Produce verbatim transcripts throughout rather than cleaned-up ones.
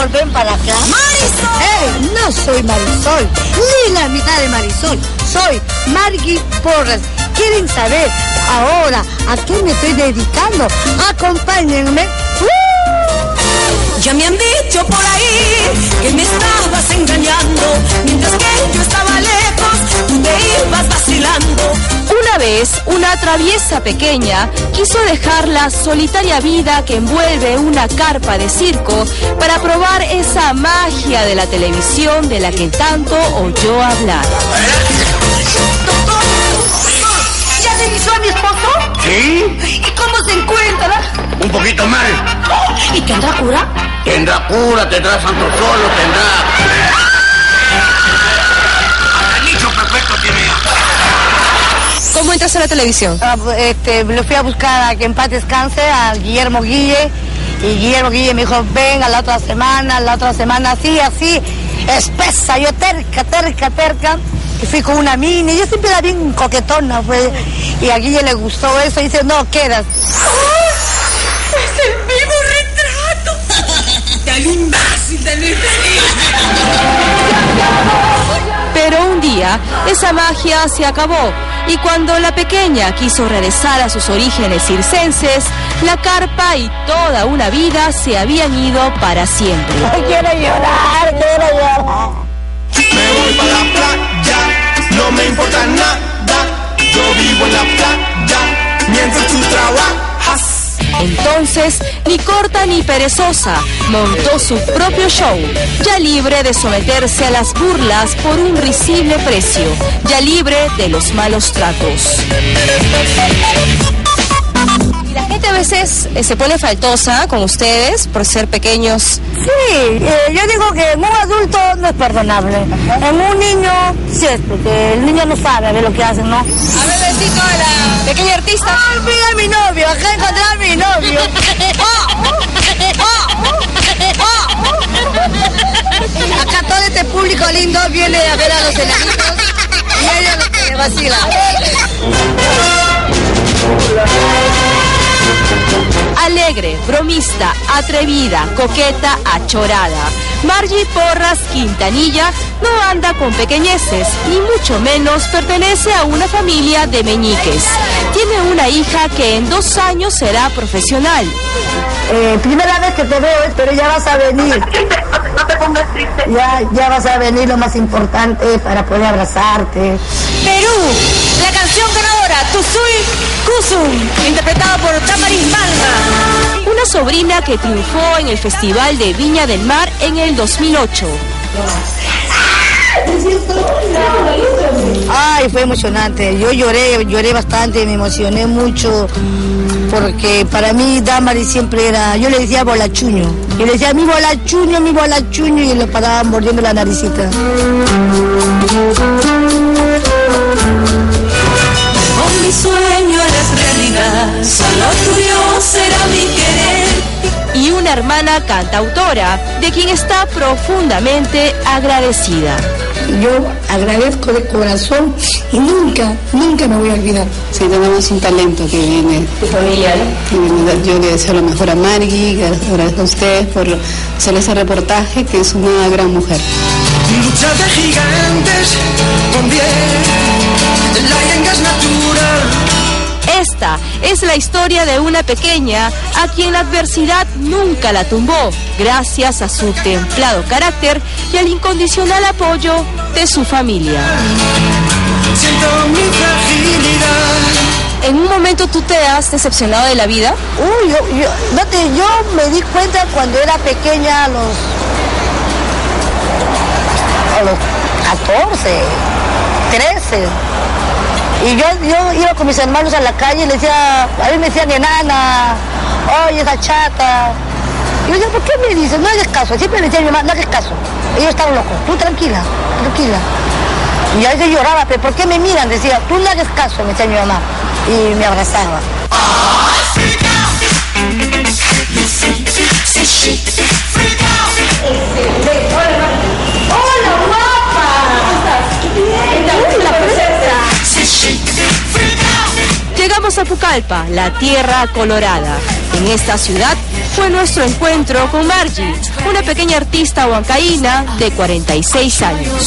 Marisol, ven para acá. ¡Marisol! ¡Eh! No soy Marisol, ni la mitad de Marisol. Soy Margui Porras. ¿Quieren saber ahora a qué me estoy dedicando? Acompáñenme. ¡Uh! Ya me han dicho por ahí que me estabas engañando, mientras que yo estaba lejos, tú te ibas vacilando. Una vez, una traviesa pequeña quiso dejar la solitaria vida que envuelve una carpa de circo para probar esa magia de la televisión de la que tanto oyó hablar. ¿Ya revisó a mi esposo? ¿Sí? ¿Y cómo se encuentra? Un poquito mal. ¿Y tendrá cura? Tendrá cura, tendrá santo solo, tendrá... Hasta el nicho perfecto tiene ya. ¿Cómo entras a la televisión? Ah, este, lo fui a buscar a que en paz descanse, a Guillermo Guille. Y Guillermo Guille me dijo, venga la otra semana, la otra semana, así, así, espesa, yo terca, terca, terca. Y fui con una mini, yo siempre era bien coquetona, pues. Y a Guille le gustó eso y dice, no, quedas. ¡Oh! ¡Es el vivo retrato del imbécil del infeliz! Pero un día, esa magia se acabó y cuando la pequeña quiso regresar a sus orígenes circenses, la carpa y toda una vida se habían ido para siempre. Ay, quiero llorar, quiero llorar. Me voy para la playa, no me importa nada. Yo vivo en la playa, mientras tú trabajas. Entonces, ni corta ni perezosa, montó su propio show, ya libre de someterse a las burlas por un risible precio, ya libre de los malos tratos. Y la gente a veces eh, se pone faltosa con ustedes por ser pequeños. Sí, eh, yo digo que en un adulto no es perdonable. En un niño, sí es, porque el niño no sabe a ver lo que hacen, ¿no? A ver, besito a la pequeña artista. ¡Ay, mira a mi novio! Acá encontré a mi novio. Acá todo este público lindo viene a ver a los enanitos y ellos los que vacilan. Alegre, bromista, atrevida, coqueta, achorada. Margui Porras Quintanilla no anda con pequeñeces, ni mucho menos pertenece a una familia de meñiques. Tiene una hija que en dos años será profesional. Eh, primera vez que te veo, pero ya vas a venir. No te pongas triste. Ya, ya vas a venir, lo más importante para poder abrazarte. Perú, la canción ganadora, Tusui Kusum, interpretada por Tamaris Malma. Una sobrina que triunfó en el Festival de Viña del Mar en el dos mil ocho. Ay, fue emocionante. Yo lloré, lloré bastante, me emocioné mucho. Porque para mí Damaris siempre era, yo le decía bolachuño. Y le decía, mi bolachuño, mi bolachuño, y le paraban mordiendo la naricita. Con mi sueño eres realidad, solo tuyo será mi querer. Y una hermana cantautora, de quien está profundamente agradecida. Yo agradezco de corazón y nunca, nunca me voy a olvidar. Sí, tenemos un talento que viene. Tu familia, ¿no? Yo le deseo lo mejor a Margui, agradezco a ustedes por hacer ese reportaje, que es una gran mujer. Lucha de gigantes con bien, la yenga es natural. Esta es la historia de una pequeña a quien la adversidad nunca la tumbó, gracias a su templado carácter y al incondicional apoyo de su familia. Siento mi fragilidad. ¿En un momento tú te has decepcionado de la vida? Uy, yo, yo, date, yo me di cuenta cuando era pequeña a los, a los catorce, trece. Y yo, yo iba con mis hermanos a la calle y les decía, a mí me decían enana, oye, esa chata. Y yo decía, ¿por qué me dices? No hagas caso. Siempre me decía mi mamá, no hagas caso. Ellos estaban locos. Tú tranquila, tranquila. Y a veces lloraba, pero ¿por qué me miran? Decía, tú no hagas caso, me decía mi mamá. Y me abrazaba. ¡Hola, guapa! ¿Cómo estás? Bien, la princesa. Llegamos a hasta Pucallpa, la tierra colorada. En esta ciudad fue nuestro encuentro con Margie, una pequeña artista huancaína de cuarenta y seis años.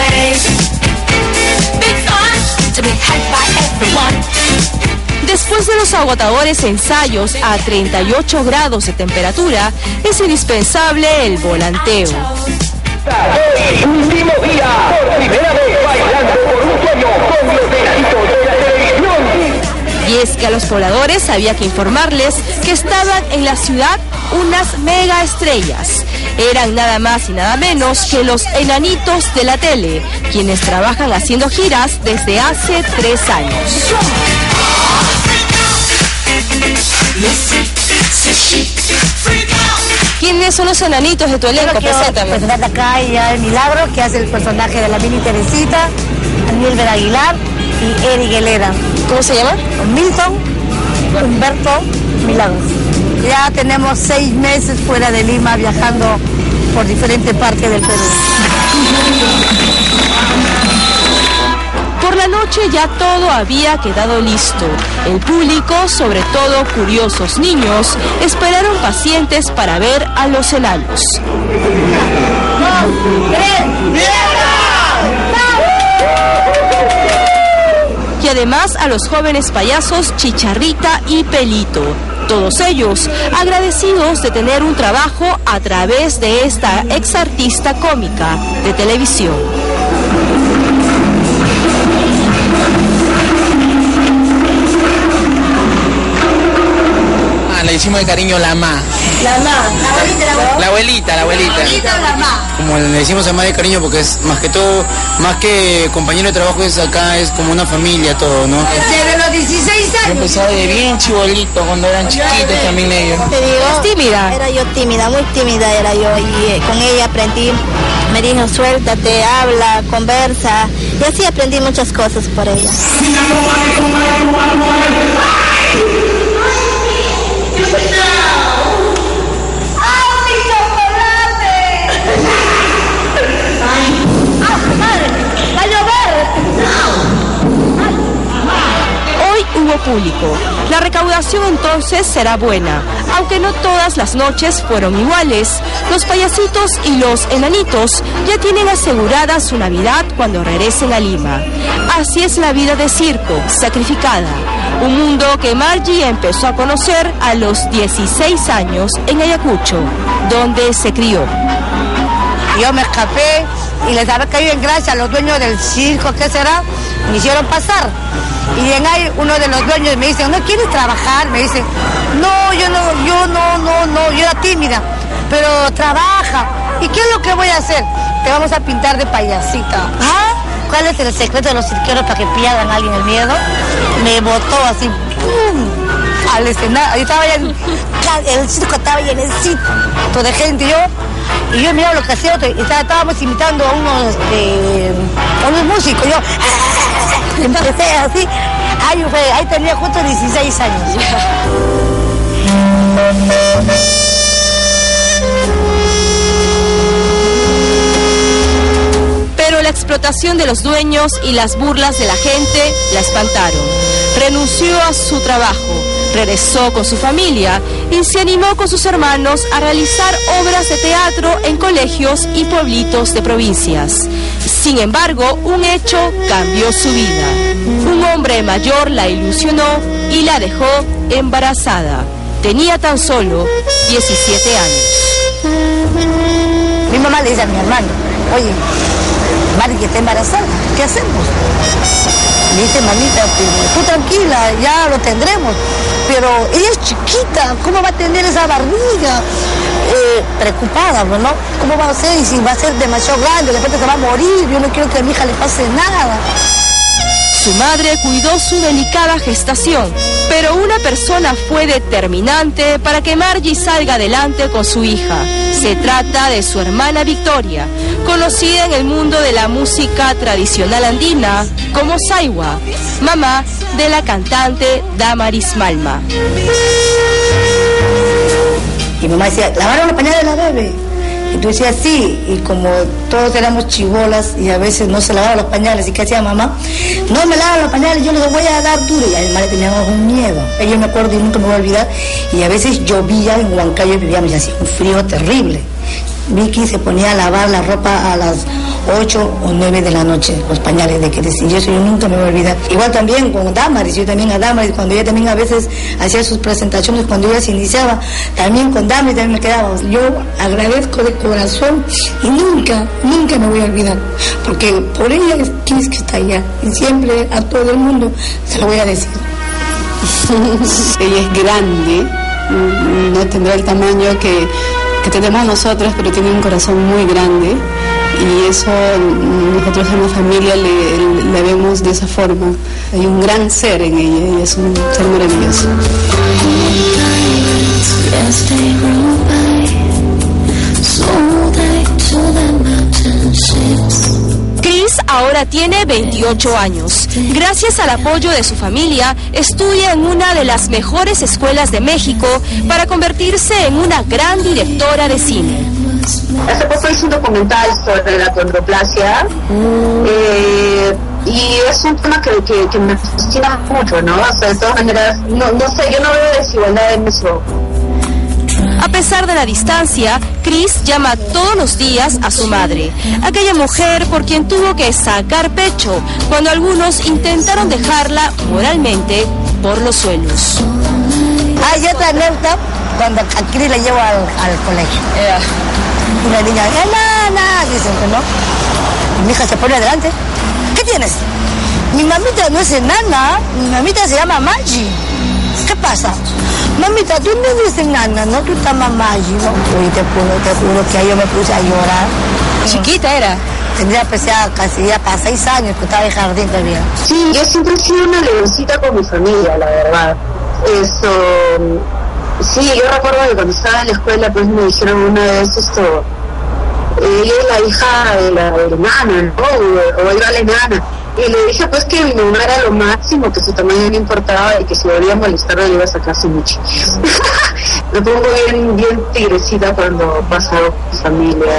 Después de los agotadores ensayos a treinta y ocho grados de temperatura, es indispensable el volanteo. Hoy, último día, por primera vez bailando por un sueño con los enanitos de la televisión. Y es que a los pobladores había que informarles que estaban en la ciudad unas mega estrellas. Eran nada más y nada menos que los enanitos de la tele, quienes trabajan haciendo giras desde hace tres años. ¿Quiénes son los enanitos de tu elenco? Preséntame. Presentar acá ya el Milagro, que hace el personaje de la mini Teresita, Daniel Ver Aguilar y Eric Helera. ¿Cómo se llama? Milton Humberto Milagros. Ya tenemos seis meses fuera de Lima viajando por diferentes partes del Perú. Por la noche ya todo había quedado listo. El público, sobre todo curiosos niños, esperaron pacientes para ver a los enanos. Y además a los jóvenes payasos Chicharrita y Pelito. Todos ellos agradecidos de tener un trabajo a través de esta ex artista cómica de televisión. Le hicimos de cariño la ma. La ma, la abuelita, la abuelita. La abuelita, la abuelita. ¿La o la ma? Como le decimos a más de cariño porque es más que todo, más que compañero de trabajo es acá, es como una familia todo, ¿no? Desde los dieciséis años. Empezaba de bien chibolito, cuando eran chiquitos también ellos. Te digo, ¿Es tímida? Era yo tímida, muy tímida era yo y eh, con ella aprendí, me dijo suéltate, habla, conversa y así aprendí muchas cosas por ella. Hubo público. La recaudación entonces será buena, aunque no todas las noches fueron iguales. Los payasitos y los enanitos ya tienen asegurada su Navidad cuando regresen a Lima. Así es la vida de circo, sacrificada. Un mundo que Margie empezó a conocer a los dieciséis años en Ayacucho, donde se crió. Yo me escapé y les había caído en gracia a los dueños del circo, ¿qué será? Me hicieron pasar. Y en ahí uno de los dueños me dice, ¿no quieres trabajar? Me dice, no, yo no, yo no, no, no, yo era tímida, pero trabaja. ¿Y qué es lo que voy a hacer? Te vamos a pintar de payasita. ¿Ah? ¿Cuál es el secreto de los cirqueros para que pierdan a alguien el miedo? Me botó así, ¡pum!, al escenario. Yo estaba ya en, el circo estaba llenecito de gente, yo. Y yo miraba lo que hacía otro, y estábamos imitando a unos, este, a unos músicos. Yo empecé así, ahí, fue, ahí tenía justo dieciséis años. Pero la explotación de los dueños y las burlas de la gente la espantaron. Renunció a su trabajo, regresó con su familia y se animó con sus hermanos a realizar obras de teatro en colegios y pueblitos de provincias. Sin embargo, un hecho cambió su vida. Un hombre mayor la ilusionó y la dejó embarazada. Tenía tan solo diecisiete años. Mi mamá le dice a mi hermano, oye, Mari que está embarazada, ¿qué hacemos? Me dice, manita, tú tranquila, ya lo tendremos. Pero ella es chiquita, ¿cómo va a tener esa barriga? Eh, preocupada, ¿no? ¿Cómo va a ser? Y si va a ser demasiado grande, de repente se va a morir, yo no quiero que a mi hija le pase nada. Su madre cuidó su delicada gestación, pero una persona fue determinante para que Margie salga adelante con su hija. Se trata de su hermana Victoria, conocida en el mundo de la música tradicional andina como Saiwa, mamá de la cantante Damaris Malma. Y mi mamá decía, lavaron los pañales de la bebé. Entonces decía sí, y como todos éramos chibolas y a veces no se lavaban los pañales, ¿y qué hacía mamá? No me lavan los pañales, yo les voy a dar duro. Y además le teníamos un miedo. Yo me acuerdo y nunca me voy a olvidar. Y a veces llovía en Huancayo, vivíamos y hacía un frío terrible. Vicky se ponía a lavar la ropa a las ocho o nueve de la noche, los pañales de que decía, y eso yo nunca me voy a olvidar. Igual también con Damaris, yo también a Damaris, cuando ella también a veces hacía sus presentaciones, cuando ella se iniciaba, también con Damaris también me quedaba. Yo agradezco de corazón y nunca, nunca me voy a olvidar, porque por ella es que está allá, y siempre a todo el mundo se lo voy a decir. Ella es grande, no tendrá el tamaño que que tenemos nosotros, pero tiene un corazón muy grande y eso nosotros en la familia le, le vemos de esa forma. Hay un gran ser en ella y es un ser maravilloso. Chris ahora tiene veintiocho años. Gracias al apoyo de su familia, estudia en una de las mejores escuelas de México para convertirse en una gran directora de cine. Hace poco hice un documental sobre la acondroplasia eh, y es un tema que, que, que me fascina mucho, ¿no? O sea, de todas maneras, no, no sé, yo no veo desigualdad en eso. A pesar de la distancia, Chris llama todos los días a su madre, aquella mujer por quien tuvo que sacar pecho cuando algunos intentaron dejarla moralmente por los suelos. Hay otra anécdota cuando a Chris la llevo al, al colegio. Yeah. Una niña, enana, dicen que no. Y mi hija se pone adelante. ¿Qué tienes? Mi mamita no es enana, mi mamita se llama Maggie. ¿Qué pasa? Mamita, tú no dices nana, ¿no? Tú estás mamá, ¿no? Y te juro, te juro que ahí yo me puse a llorar. Chiquita era. Tendría pues ya casi ya para seis años que estaba en jardín todavía. Sí, yo siempre he sido una leoncita con mi familia, la verdad. Eso, sí, yo recuerdo que cuando estaba en la escuela pues me dijeron una vez esto, ella es la hija de la hermana, ¿no? O, o iba la enana. Y le dije pues que mi mamá era lo máximo, que su tamaño no importaba y que si volvía a molestarla le iba a sacar su mucho. Me pongo bien, bien tigrecita cuando pasa con mi familia.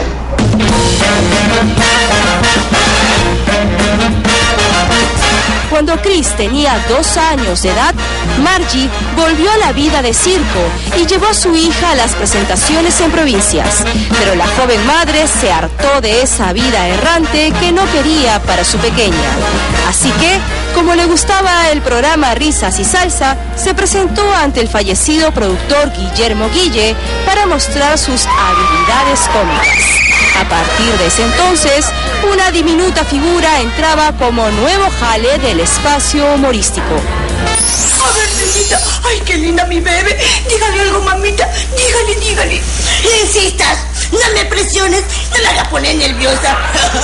Cuando Chris tenía dos años de edad, Margie volvió a la vida de circo y llevó a su hija a las presentaciones en provincias. Pero la joven madre se hartó de esa vida errante que no quería para su pequeña. Así que, como le gustaba el programa Risas y Salsa, se presentó ante el fallecido productor Guillermo Guille para mostrar sus habilidades cómicas. A partir de ese entonces, una diminuta figura entraba como nuevo jale del espacio humorístico. A ver, niñita, ay, qué linda mi bebé. Dígale algo, mamita, dígale, dígale. Insistas, no me presiones, no la hagas poner nerviosa.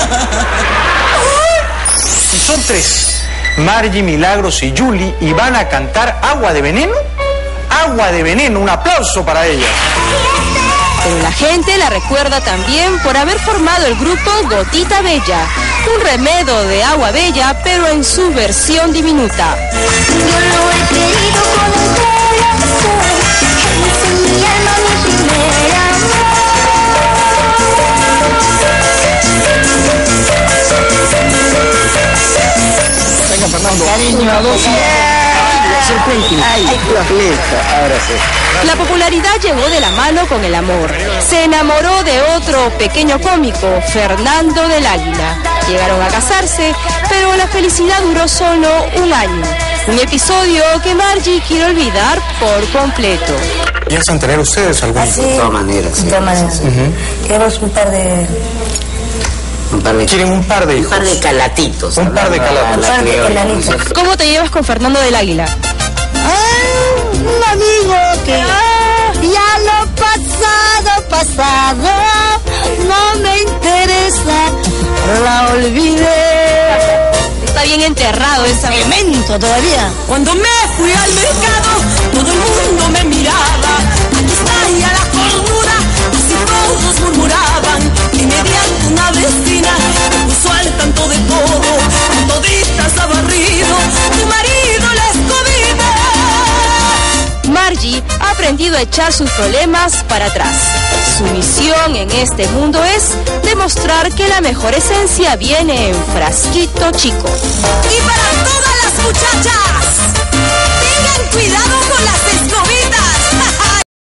Son tres, Margie, Milagros y Julie, y van a cantar Agua de Veneno. Agua de Veneno, un aplauso para ellas. Pero la gente la recuerda también por haber formado el grupo Gotita Bella, un remedo de agua bella, pero en su versión diminuta. Yo lo he querido con el corazón, eres en mi alma mi primer amor. Venga, Fernando. Cariño, dos. Ay, ahora sí. La popularidad llegó de la mano con el amor. Se enamoró de otro pequeño cómico, Fernando del Águila. Llegaron a casarse, pero la felicidad duró solo un año. Un episodio que Margie quiere olvidar por completo. ¿Piensan tener ustedes algún? Así, de todas maneras. De todas maneras. Uh-huh. Queremos un par de... Un par de... Quieren un par de hijos. Un par de calatitos. Un par de calatitos. Un par de calatitos. ¿Cómo te llevas con Fernando del Águila? Ah, un amigo que ah, ya lo pasado, pasado, no me interesa, la olvidé. Está bien enterrado ese elemento todavía. Cuando me fui al mercado, todo el mundo me miraba. Aquí está ya la cordura, así todos murmuraban. Inmediato una vecina me puso al tanto de todo, con toditas ha barrido, tu marido la escobida. Margie ha aprendido echar sus problemas para atrás. Su misión en este mundo es demostrar que la mejor esencia viene en frasquito chico. Y para todas las muchachas, tengan cuidado con las escobadas.